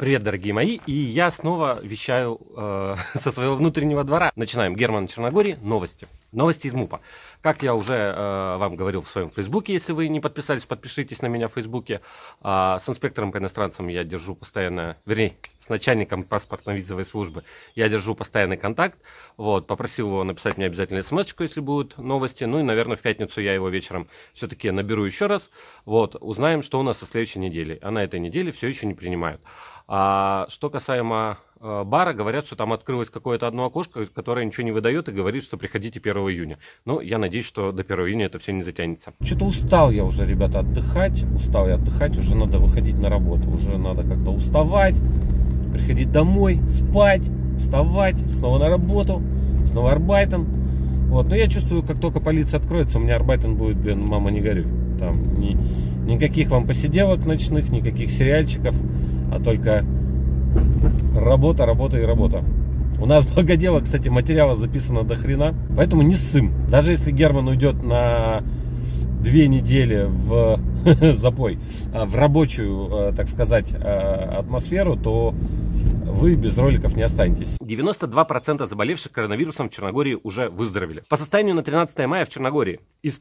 Привет, дорогие мои, и я снова вещаю со своего внутреннего двора. Начинаем. Герман Черногории. Новости. Новости из МУПа. Как я уже вам говорил в своем Фейсбуке, если вы не подписались, подпишитесь на меня в Фейсбуке. С инспектором по иностранцам я держу постоянно, вернее, с начальником паспортно-визовой службы я держу постоянный контакт. Вот, попросил его написать мне обязательно смс-очку, если будут новости. Ну и, наверное, в пятницу я его вечером все-таки наберу еще раз. Вот, узнаем, что у нас со следующей недели. А на этой неделе все еще не принимают. А что касаемо бара, говорят, что там открылось какое-то одно окошко, которое ничего не выдает и говорит, что приходите 1 июня. Но я надеюсь, что до 1 июня это все не затянется. Что-то устал я уже, ребята, отдыхать. Устал я отдыхать, уже надо выходить на работу. Уже надо как-то уставать, приходить домой, спать, вставать, снова на работу, снова арбайтен. Вот. Но я чувствую, как только полиция откроется, у меня арбайтен будет, блин, мама не горюй. Там никаких вам посиделок ночных, никаких сериальчиков, а только работа, работа и работа. У нас много дела, кстати, материала записано до хрена, поэтому не ссым. Даже если Герман уйдет на 2 недели в запой, в рабочую, так сказать, атмосферу, то вы без роликов не останетесь. 92% заболевших коронавирусом в Черногории уже выздоровели. По состоянию на 13 мая в Черногории из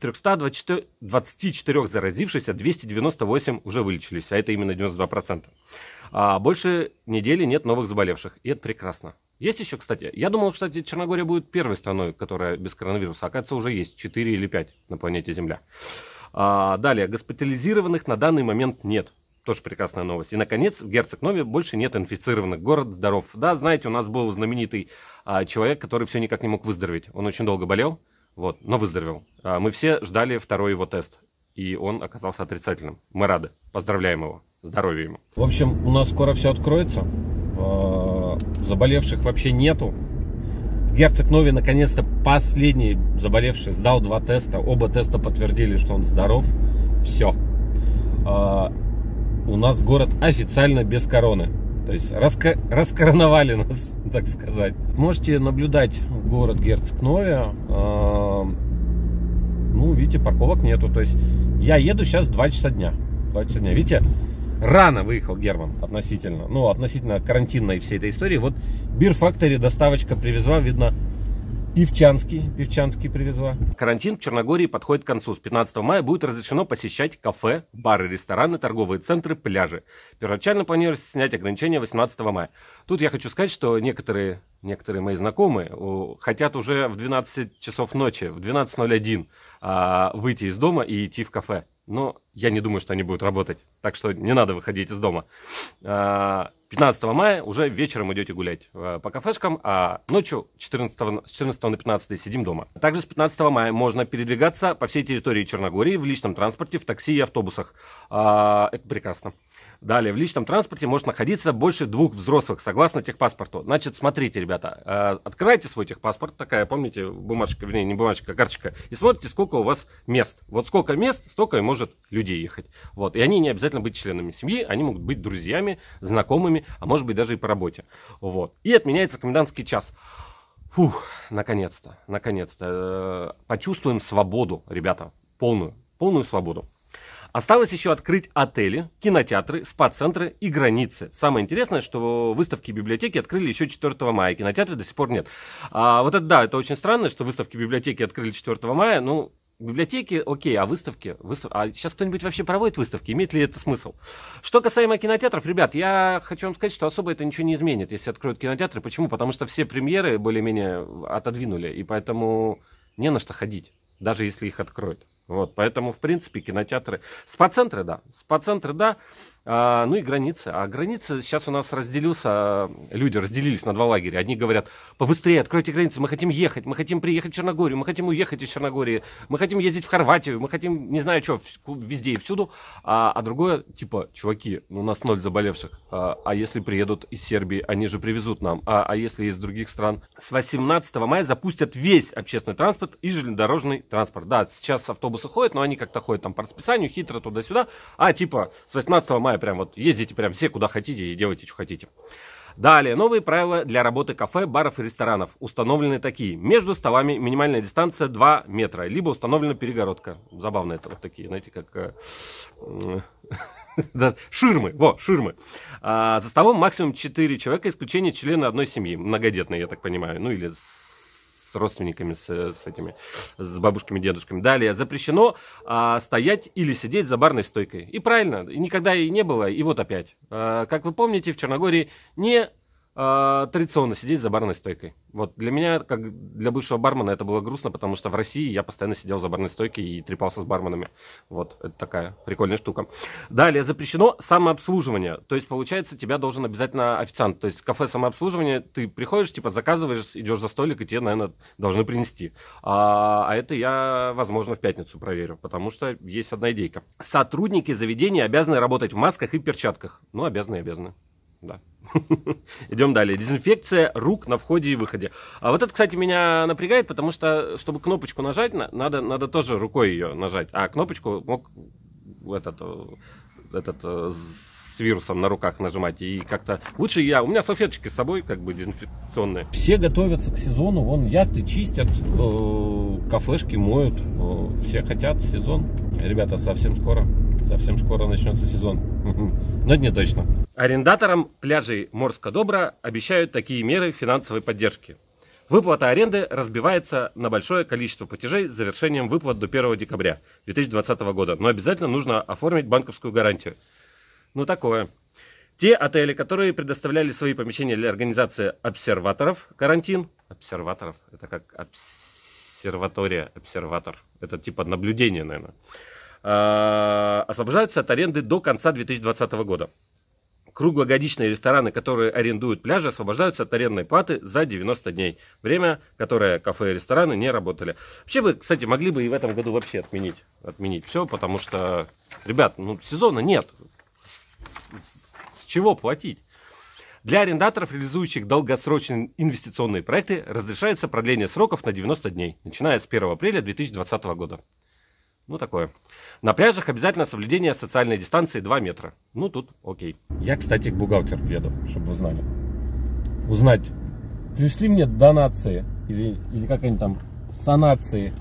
324 заразившихся 298 уже вылечились, а это именно 92%. Больше недели нет новых заболевших, и это прекрасно. Есть еще, кстати, я думал, кстати, Черногория будет первой страной, которая без коронавируса. Оказывается, уже есть 4 или 5 на планете Земля. Далее, госпитализированных на данный момент нет. Тоже прекрасная новость. И, наконец, в Герцег-Нове больше нет инфицированных. Город здоров. Да, знаете, у нас был знаменитый человек, который все никак не мог выздороветь. Он очень долго болел, вот, но выздоровел. Мы все ждали второй его тест, и он оказался отрицательным. Мы рады. Поздравляем его. Здоровья ему. В общем, у нас скоро все откроется. Заболевших вообще нету. В Герцег-Нове наконец-то последний заболевший сдал 2 теста. Оба теста подтвердили, что он здоров. Все. У нас город официально без короны. То есть раскороновали нас, так сказать. Можете наблюдать город Герцег-Нове. Ну, видите, парковок нету. То есть я еду сейчас 2 часа дня. 2 часа дня. Видите, рано выехал Герман относительно. Ну, относительно карантинной всей этой истории. Вот Beer Factory доставочка привезла, видно, Певчанский привезла. Карантин в Черногории подходит к концу. С 15 мая будет разрешено посещать кафе, бары, рестораны, торговые центры, пляжи. Первоначально планируется снять ограничения 18 мая. Тут я хочу сказать, что некоторые мои знакомые хотят уже в 12 часов ночи, в 12:01 выйти из дома и идти в кафе. Но я не думаю, что они будут работать. Так что не надо выходить из дома. 15 мая уже вечером идете гулять по кафешкам, а ночью с 14 на 15 сидим дома. Также с 15 мая можно передвигаться по всей территории Черногории в личном транспорте, в такси и автобусах. Это прекрасно. Далее, в личном транспорте может находиться больше 2 взрослых, согласно техпаспорту. Значит, смотрите, ребята, открывайте свой техпаспорт, такая, помните, бумажка, вернее, не бумажка, а карточка, и смотрите, сколько у вас мест. Вот сколько мест, столько и может людей ехать. Вот. И они не обязательно быть членами семьи, они могут быть друзьями, знакомыми, а может быть даже и по работе. Вот. И отменяется комендантский час. Фух, наконец-то, наконец-то. Почувствуем свободу, ребята, полную свободу. Осталось еще открыть отели, кинотеатры, спа-центры и границы. Самое интересное, что выставки и библиотеки открыли еще 4 мая, кинотеатры до сих пор нет. Вот это да, это очень странно, что выставки и библиотеки открыли 4 мая, ну... Библиотеки, окей, а выставки? А сейчас кто-нибудь вообще проводит выставки? Имеет ли это смысл? Что касаемо кинотеатров, ребят, я хочу вам сказать, что особо это ничего не изменит, если откроют кинотеатры. Почему? Потому что все премьеры более-менее отодвинули, и поэтому не на что ходить, даже если их откроют. Вот, поэтому, в принципе, кинотеатры... Спа-центры, да. Ну и границы. А границы сейчас у нас люди разделились на 2 лагеря. Одни говорят, побыстрее откройте границы, мы хотим ехать, мы хотим приехать в Черногорию, мы хотим уехать из Черногории, мы хотим ездить в Хорватию, мы хотим, не знаю что, везде и всюду. А другое, типа, чуваки, у нас 0 заболевших, а если приедут из Сербии, они же привезут нам, а если из других стран? С 18 мая запустят весь общественный транспорт и железнодорожный транспорт. Да, сейчас автобусы ходят, но они как-то ходят там по расписанию, хитро туда-сюда, типа с 18 мая прям вот ездите прям все куда хотите и делайте, что хотите. Далее, новые правила для работы кафе, баров и ресторанов. Установлены такие. Между столами минимальная дистанция 2 метра, либо установлена перегородка. Забавно это вот такие, знаете, как... Ширмы, ширмы. За столом максимум 4 человека, исключение члены одной семьи, многодетной, я так понимаю, ну или с родственниками, с бабушками, дедушками. Далее, запрещено стоять или сидеть за барной стойкой. И правильно, никогда и не было, и вот опять. Как вы помните, в Черногории не традиционно сидеть за барной стойкой. Вот для меня, как для бывшего бармена, это было грустно, потому что в России я постоянно сидел за барной стойкой и трепался с барменами. Вот, это такая прикольная штука. Далее, запрещено самообслуживание. То есть, получается, тебя должен обязательно официант. То есть, кафе самообслуживание, ты приходишь, типа, заказываешь, идешь за столик, и тебе, наверное, должны принести. А это я, возможно, в пятницу проверю, потому что есть одна идейка. Сотрудники заведения обязаны работать в масках и перчатках. Ну, обязаны. Да. Идем далее. Дезинфекция рук на входе и выходе. А вот это, кстати, меня напрягает, потому что, чтобы кнопочку нажать, надо тоже рукой ее нажать. А кнопочку мог с вирусом на руках нажимать. И как-то лучше у меня салфеточки с собой, как бы дезинфекционные. Все готовятся к сезону. Вон яхты чистят, кафешки моют. Все хотят сезон. Ребята, совсем скоро начнется сезон. Но это не точно. Арендаторам пляжей Морска-Добра обещают такие меры финансовой поддержки. Выплата аренды разбивается на большое количество платежей с завершением выплат до 1 декабря 2020 года. Но обязательно нужно оформить банковскую гарантию. Ну такое. Те отели, которые предоставляли свои помещения для организации обсерваторов, карантин. Обсерваторов? Это как обсерватория, обсерватор. Это типа наблюдение, наверное. Освобождаются от аренды до конца 2020 года. Круглогодичные рестораны, которые арендуют пляжи, освобождаются от арендной платы за 90 дней. Время, которое кафе и рестораны не работали. Вообще бы, кстати, могли бы и в этом году вообще отменить все, потому что, ребят, сезона нет. С чего платить? Для арендаторов, реализующих долгосрочные инвестиционные проекты, разрешается продление сроков на 90 дней, начиная с 1 апреля 2020 года. Ну, такое. На пляжах обязательно соблюдение социальной дистанции 2 метра. Ну, тут окей. Я, кстати, к бухгалтеру еду, чтобы вы знали. Узнать, пришли мне донации или как они там, санации.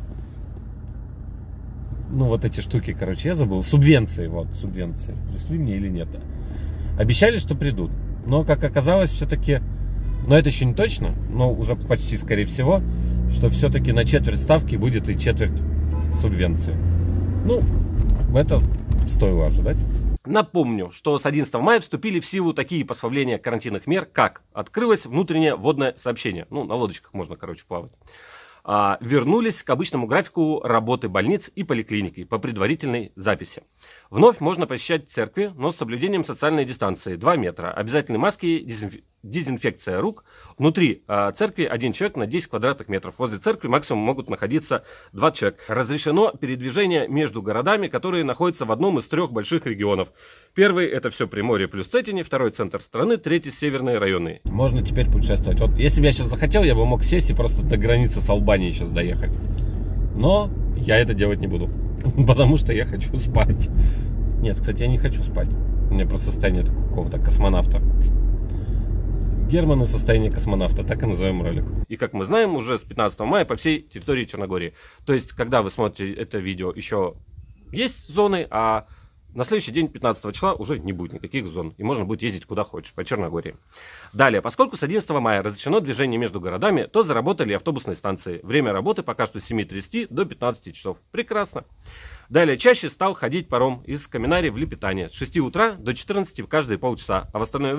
Ну, вот эти штуки, короче, я забыл. Субвенции, субвенции. Пришли мне или нет. Обещали, что придут. Но, как оказалось, все-таки, но это еще не точно, но уже почти, скорее всего, что все-таки на четверть ставки будет и четверть субвенции. Ну, это стоило ожидать. Напомню, что с 11 мая вступили в силу такие послабления карантинных мер, как открылось внутреннее водное сообщение. Ну, на лодочках можно, плавать. Вернулись к обычному графику работы больниц и поликлиники по предварительной записи. Вновь можно посещать церкви, но с соблюдением социальной дистанции 2 метра. Обязательные маски, дезинфекция рук. Внутри церкви 1 человек на 10 квадратных метров. Возле церкви максимум могут находиться 2 человека. Разрешено передвижение между городами, которые находятся в одном из 3 больших регионов. Первый — это все Приморье плюс Цетини, второй — центр страны, третий — северные районы. Можно теперь путешествовать. Вот если бы я сейчас захотел, я бы мог сесть и просто до границы с Албанией сейчас доехать. Но я это делать не буду, потому что я хочу спать. Нет, кстати, я не хочу спать. У меня просто состояние какого-то космонавта. Германа — состояние космонавта, так и назовем ролик. И как мы знаем, уже с 15 мая по всей территории Черногории. То есть, когда вы смотрите это видео, еще есть зоны, а на следующий день, 15 числа, уже не будет никаких зон. И можно будет ездить куда хочешь, по Черногории. Далее, поскольку с 11 мая разрешено движение между городами, то заработали автобусные станции. Время работы пока что с 7:30 до 15 часов. Прекрасно. Далее, чаще стал ходить паром из Каминари в Лепетане с 6 утра до 14 каждые полчаса. А в остальное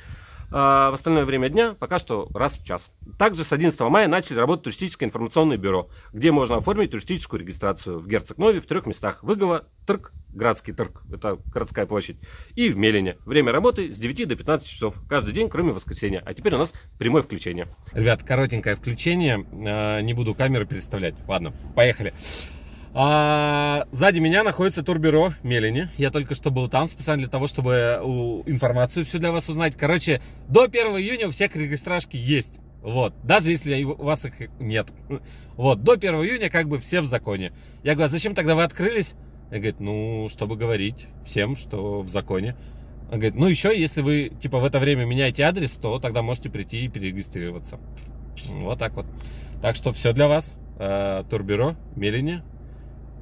время дня пока что раз в час. Также с 11 мая начали работать туристическое информационное бюро, где можно оформить туристическую регистрацию в Герцег-Нове в 3 местах. Выгова, Тырк, Градский Тырк, это городская площадь, и в Мелине. Время работы с 9 до 15 часов. Каждый день, кроме воскресенья. А теперь у нас прямое включение. Ребят, коротенькое включение. Не буду камеру переставлять. Ладно, поехали. Сзади меня находится турбюро Мелине. Я только что был там специально для того, чтобы информацию всю для вас узнать. Короче, до 1 июня у всех регистрашки есть. Вот. Даже если у вас их нет. Вот. До 1 июня как бы все в законе. Я говорю, а зачем тогда вы открылись? Я говорю, ну, чтобы говорить всем, что в законе. Он говорит, ну еще, если вы типа в это время меняете адрес, то тогда можете прийти и перерегистрироваться. Вот так вот. Так что все для вас. Турбюро Мелине.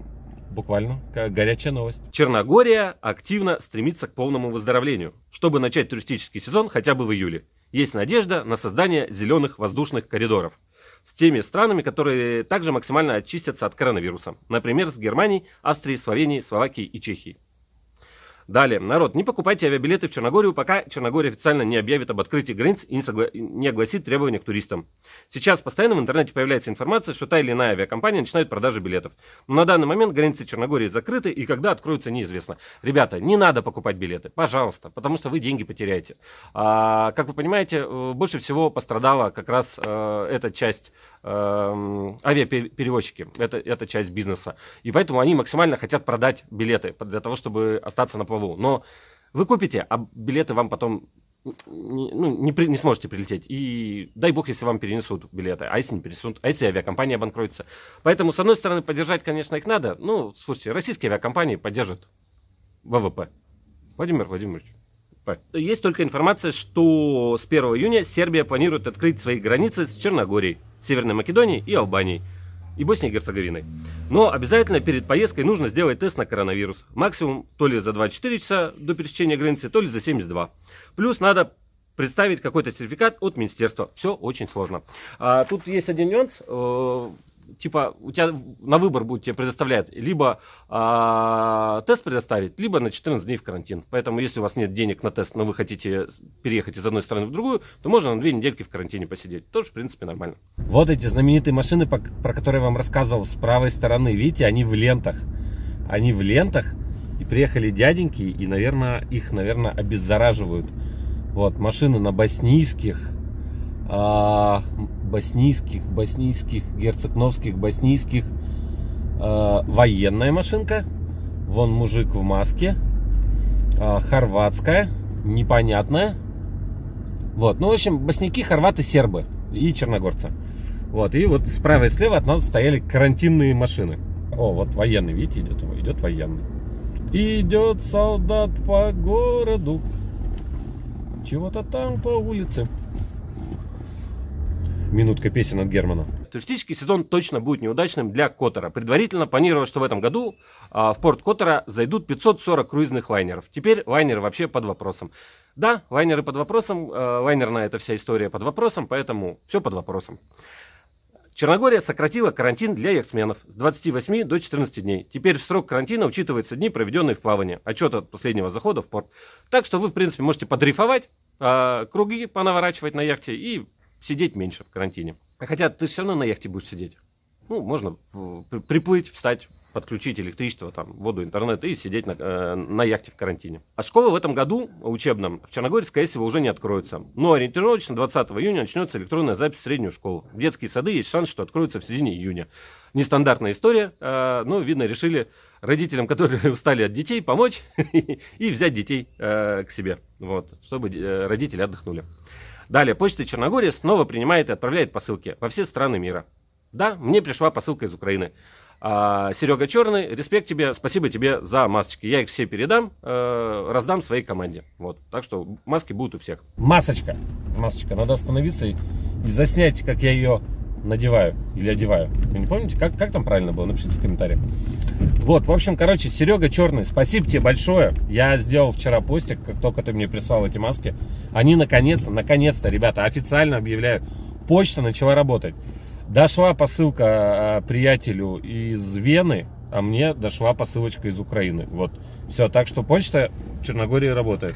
буквально как горячая новость. Черногория активно стремится к полному выздоровлению, чтобы начать туристический сезон хотя бы в июле. Есть надежда на создание зеленых воздушных коридоров с теми странами, которые также максимально очистятся от коронавируса. Например, с Германией, Австрией, Словенией, Словакией и Чехией. Далее, народ, не покупайте авиабилеты в Черногорию, пока Черногория официально не объявит об открытии границ и не огласит требования к туристам. Сейчас постоянно в интернете появляется информация, что та или иная авиакомпания начинает продажи билетов. Но на данный момент границы Черногории закрыты, и когда откроются, неизвестно. Ребята, не надо покупать билеты, пожалуйста, потому что вы деньги потеряете. Как вы понимаете, больше всего пострадала как раз эта часть авиаперевозчики, это часть бизнеса. И поэтому они максимально хотят продать билеты для того, чтобы остаться на плаву. Но вы купите, а билеты вам потом не сможете прилететь. И дай бог, если вам перенесут билеты, а если не перенесут, а если авиакомпания обанкротится. Поэтому, с одной стороны, поддержать, конечно, их надо. Ну, слушайте, российские авиакомпании поддержат ВВП. Владимир Владимирович. Есть только информация, что с 1 июня Сербия планирует открыть свои границы с Черногорией, Северной Македонией и Албанией, и Боснией и Герцеговиной. Но обязательно перед поездкой нужно сделать тест на коронавирус. Максимум то ли за 24 часа до пересечения границы, то ли за 72. Плюс надо представить какой-то сертификат от министерства. Все очень сложно. Тут есть один нюанс. Типа у тебя на выбор будет тебе предоставлять либо тест предоставить, либо на 14 дней в карантин. Поэтому если у вас нет денег на тест, но вы хотите переехать из одной страны в другую, то можно на 2 недельки в карантине посидеть. Тоже в принципе нормально. Вот эти знаменитые машины, про которые я вам рассказывал, с правой стороны, видите, они в лентах. Они в лентах, и приехали дяденьки, и, наверное, их, обеззараживают. Вот, машины на боснийских, герцогновских, боснийских, военная машинка, вон мужик в маске, хорватская, непонятная, вот, ну, в общем, босняки, хорваты, сербы и черногорцы, вот, и вот справа и слева от нас стояли карантинные машины. О, вот военный, видите, идет военный, идет солдат по городу, чего-то там по улице. Минутка песен от Германа. Туристический сезон точно будет неудачным для Котора. Предварительно планировалось, что в этом году в порт Котора зайдут 540 круизных лайнеров. Теперь лайнеры вообще под вопросом. Да, лайнеры под вопросом, лайнерная эта вся история под вопросом, поэтому все под вопросом. Черногория сократила карантин для яхтсменов с 28 до 14 дней. Теперь в срок карантина учитываются дни, проведенные в плавании, отчет от последнего захода в порт. Так что вы, в принципе, можете подрейфовать, круги понаворачивать на яхте и сидеть меньше в карантине. Хотя ты все равно на яхте будешь сидеть. Ну, можно приплыть, встать, подключить электричество, там, воду, интернет и сидеть на яхте в карантине. А школы в этом году учебном в Черногории, скорее всего, уже не откроются. Но ориентировочно 20 июня начнется электронная запись в среднюю школу. В детские сады есть шанс, что откроются в середине июня. Нестандартная история, но, видно, решили родителям, которые устали от детей, помочь и взять детей к себе, вот, чтобы родители отдохнули. Далее, Почта Черногории снова принимает и отправляет посылки во все страны мира. Да, мне пришла посылка из Украины. Серега Черный, респект тебе, спасибо тебе за масочки. Я их все передам, раздам своей команде. Вот, так что маски будут у всех. Масочка, надо остановиться и заснять, как я ее надеваю или одеваю. Вы не помните, как там правильно было? Напишите в комментариях. Вот, в общем, короче, Серега Черный, спасибо тебе большое. Я сделал вчера постик, как только ты мне прислал эти маски. Они наконец-то, ребята, официально объявляю, почта начала работать. Дошла посылка приятелю из Вены, а мне дошла посылочка из Украины. Вот, все, так что почта в Черногории работает.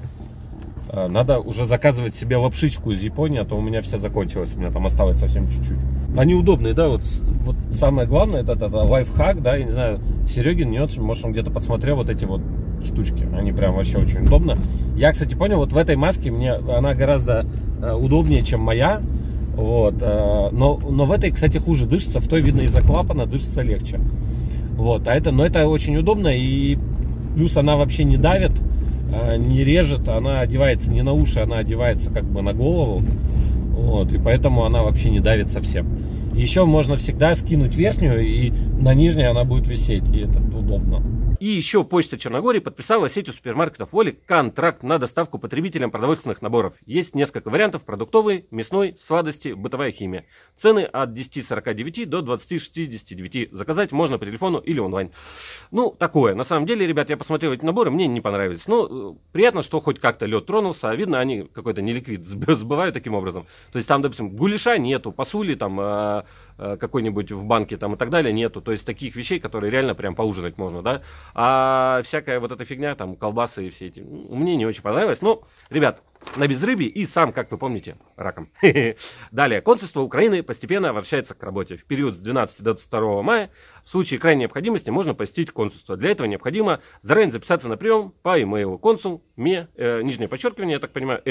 Надо уже заказывать себе лапшичку из Японии, а то у меня вся закончилась, у меня там осталось совсем чуть-чуть. Они удобные, да, вот самое главное, это лайфхак, да, я не знаю, Серегин, нет, может он где-то подсмотрел вот эти вот штучки, они прям вообще очень удобно. Я, кстати, понял, вот в этой маске она гораздо удобнее, чем моя, вот, но в этой, кстати, хуже дышится, в той, видно, из-за клапана дышится легче, вот, но это очень удобно, и плюс она вообще не давит, не режет, она одевается не на уши, она одевается как бы на голову, вот, и поэтому она вообще не давит совсем. Еще можно всегда скинуть верхнюю, и на нижней она будет висеть, и это удобно. И еще Почта Черногории подписала с сетью супермаркетов Воли контракт на доставку потребителям продовольственных наборов. Есть несколько вариантов: продуктовый, мясной, сладости, бытовая химия. Цены от 10,49 до 20,69. Заказать можно по телефону или онлайн. Ну, такое. На самом деле, ребят, я посмотрел эти наборы, мне не понравились. Но приятно, что хоть как-то лед тронулся. А видно, они какой-то неликвид сбывают таким образом. То есть там, допустим, гуляша нету, посули там какой-нибудь в банке там и так далее нету. То есть таких вещей, которые реально прям поужинать можно, да. А всякая вот эта фигня, там, колбасы и все эти, мне не очень понравилось. Но, ребят, на безрыбье и сам, как вы помните, раком. Далее. Консульство Украины постепенно возвращается к работе. В период с 12 до 2 мая в случае крайней необходимости можно посетить консульство. Для этого необходимо заранее записаться на прием по имейлу консул, нижнее подчеркивание, я так понимаю,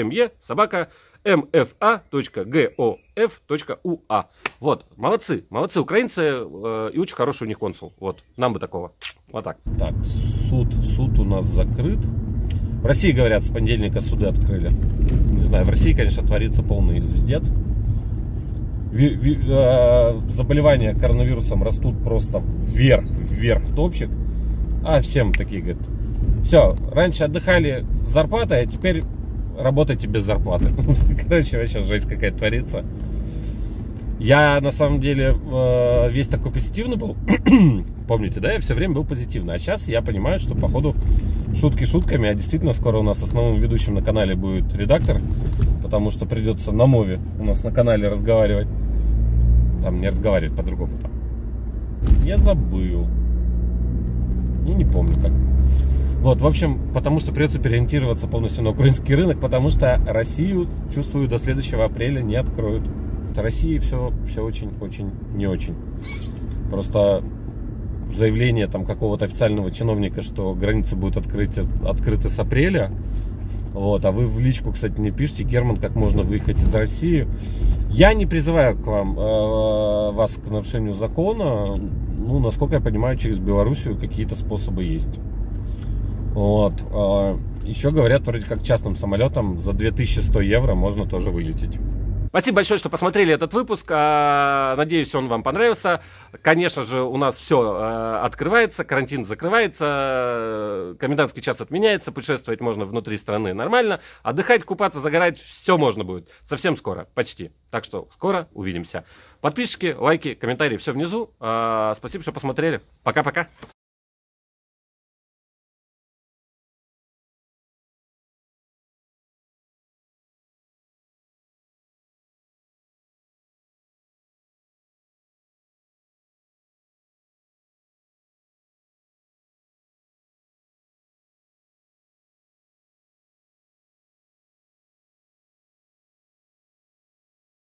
me@mfa.gov.ua. Вот, молодцы украинцы, и очень хороший у них консул. Вот, нам бы такого. Вот так. Так, суд у нас закрыт. В России, говорят, с понедельника суды открыли. Не знаю, в России, конечно, творится полный звездец. Заболевания коронавирусом растут просто вверх топчик. А всем такие, говорят, все, раньше отдыхали с зарплатой, а теперь работайте без зарплаты. Короче, вообще жесть какая-то творится. Я, на самом деле, весь такой позитивный был. Помните, да? Я все время был позитивный. А сейчас я понимаю, что, походу, шутки шутками, а действительно скоро у нас основным ведущим на канале будет редактор, потому что придется на мове у нас на канале разговаривать. Там не разговаривать, по-другому там. Я забыл. И не помню как. Вот, в общем, потому что придется переориентироваться полностью на украинский рынок, потому что Россию, чувствую, до следующего апреля не откроют. В России все очень не очень. Просто заявление там какого-то официального чиновника, что границы будут открыты с апреля. Вот, а вы в личку, кстати, мне пишите: Герман, как можно выехать из России? Я не призываю к вам вас к нарушению закона. Ну, насколько я понимаю, через Белоруссию какие-то способы есть. Вот. Еще говорят, вроде как частным самолетом за 2100 евро можно тоже вылететь. Спасибо большое, что посмотрели этот выпуск. Надеюсь, он вам понравился. Конечно же, у нас все открывается, карантин закрывается, комендантский час отменяется, путешествовать можно внутри страны нормально, отдыхать, купаться, загорать, все можно будет. Совсем скоро, почти. Так что скоро увидимся. Подписчики, лайки, комментарии, все внизу. Спасибо, что посмотрели. Пока-пока.